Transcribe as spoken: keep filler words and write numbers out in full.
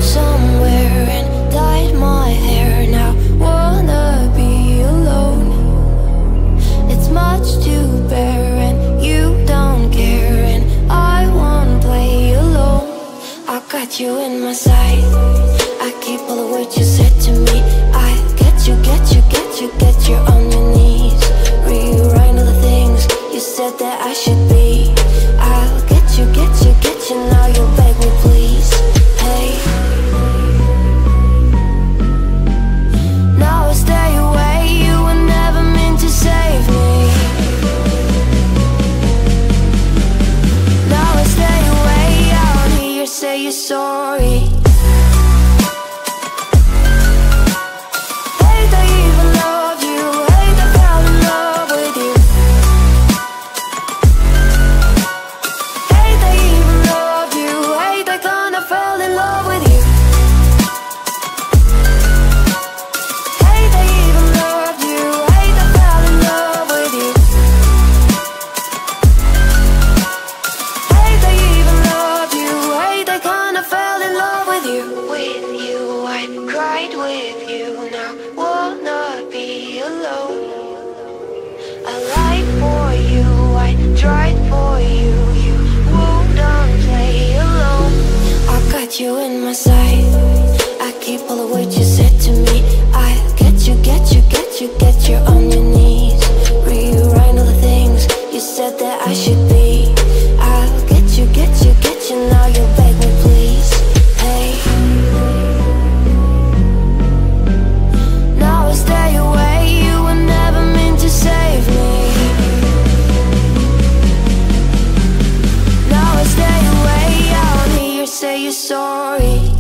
somewhere and dyed my hair. Now wanna be alone. It's much to bear and you don't care, and I won't play alone. I got you in my sight, I keep all the words you said to me. I get you, get you, get you, get you on your knees. Rewrite all the things you said that I should be. I'll get you, get you, get you, now you beg me please. Hey, now I stay away, you were never meant to save me. Now I stay away, I don't hear you say you're sorry. You in my sight, I keep all the words you said to me. I get you, get you, get you, get you on your knees. Rewrite all the things you said that I should be. I'll get you, get you, get you, now you beg me please. Hey, now I stay away, you were never meant to save me. Now I stay away, I don't hear you say you're sorry.